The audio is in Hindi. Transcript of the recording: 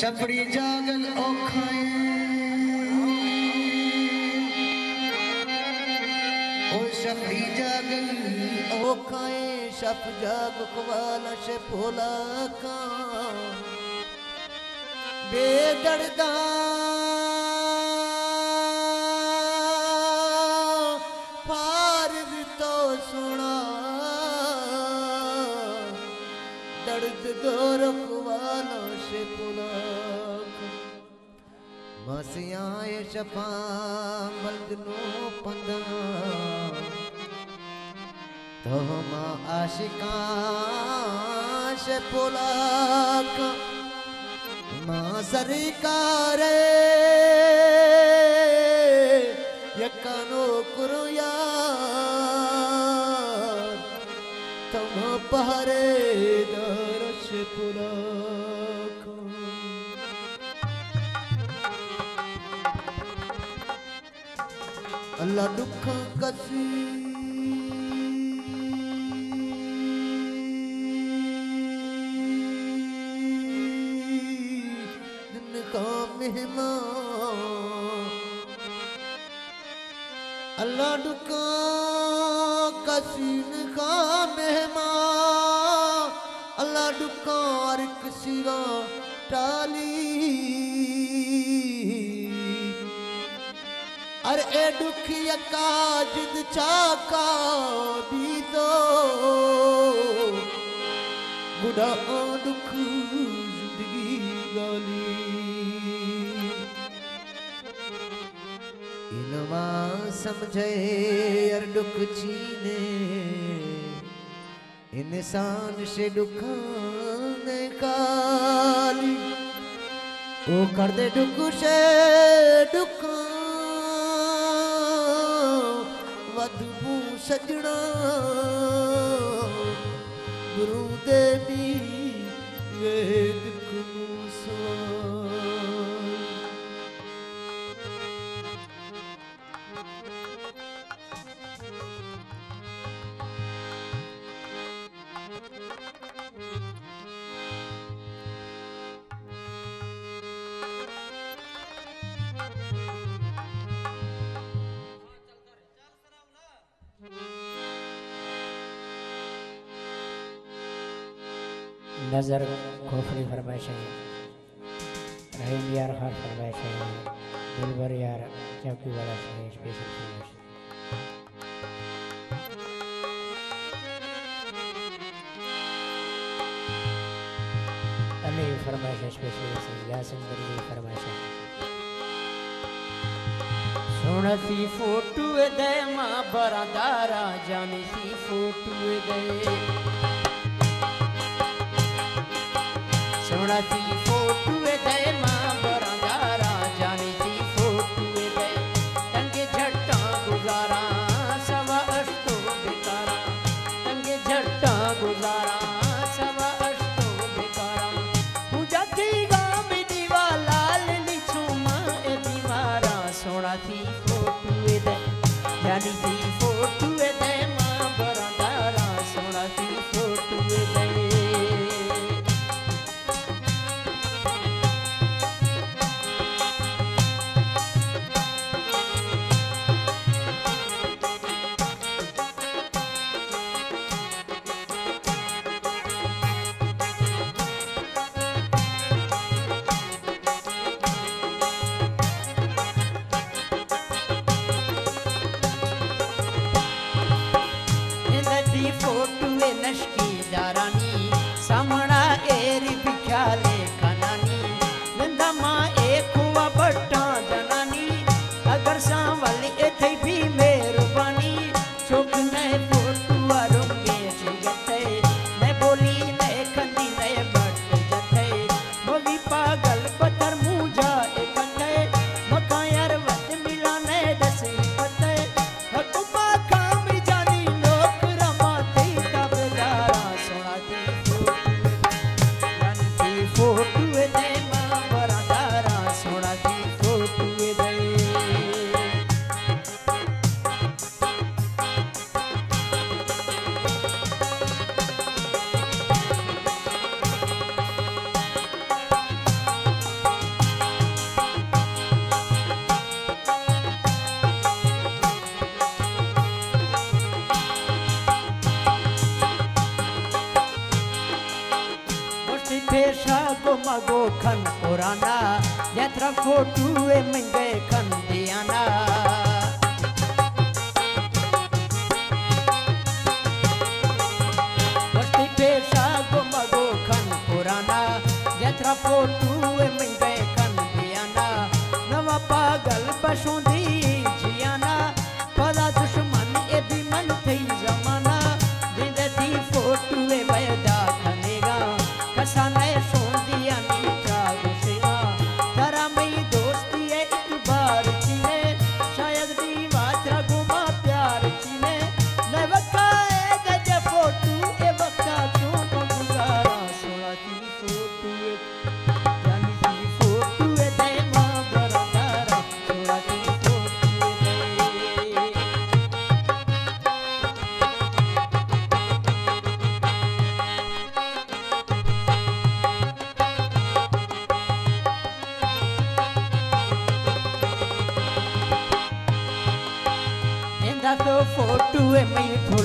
छपड़ी जागल ओखाए ओ छपड़ी जागल ओखाए शप जाग कवाला से भोला का बेदर्दा पार तो सुना दर्द दौर कवाला से भोला मसियाए शफा मलदनो पंदा तो मा आशिका से पुलाक मां सरकार यकानो कुरु यार तुम पहरे दरश पुलाक अल्लाह दुख कसी मेहमान अल्लाह दुका कसीन का मेहमान अल्लाह दुका और किसीगा टाली अरे ए दुखिया का जिद चाका भी दो बुढ़ा दुख जिंदगी गाली इनवा समझे यार दुख चीने इंसान से दुखाने काली वो कर दे दुख से दुखा वधू सजना गुरु देवी वेद नजर खोफरी फरमाइश है रहीम यार हर फरमाइश है दिलबर यार चौकी वाला से स्पेशल फरमाइश अली फरमाइश स्पेशल से यासिन बली फरमाइश है सुनती फोटो दे मां बरादारा जानी सी फोटो दे सुनती फोटो दे मां बरादारा जानी सी फोटो दे तंगे झट्टा गुजारा सवा अष्टो बेकारा तंगे झट्टा गुजारा सवा अष्टो बेकारा पूजा की गाम दीवा लाल लिछू मां ए बीमारा सुनती फोटो दे जानी सी फोटो दे मां बरादारा सुनती फोटो दे फोटो नशकी दारानी समणा एर बिख्याले खनानी नंदा मां एक हुआ बट्टा जनानी अगर सांवल एथे भी मेहरबानी चुप ने फोटो रुके जते मैं बोली ने खंदी ने बट जते बोली पागल पत्थर मुझा इकट्ठे मका यार वत मिला ने दसे पते हकुमा काम जानी लोक रमाते तबदारा सुनाती फोटो दे मां बरादारा सुनाती फोटो दे गो मगो खन पुराना जेतरा फोटू ए मंगे खन दियाना बस्ती पेशा गो मगो खन पुराना जेतरा फोटू ए मंगे खन दियाना नवा पागल बसुंदी जियाना पला दुश्मन ए भी मन थई जमाना जिंदे दी फोटू ए वयदा खनेगा कसाने सोन दिया नीचा गुसेगा तारा मई दोस्ती है एक बार चीने शायद दीवा तेरा गुमा प्यार चीने न वकाए गजे फोटू ए वक्ता क्यों को गुजारा सोला दी फोटू जानी दी फोटू ए दे मां बरदारा सोला दी फोटू ए इंदा तो फोटू है मई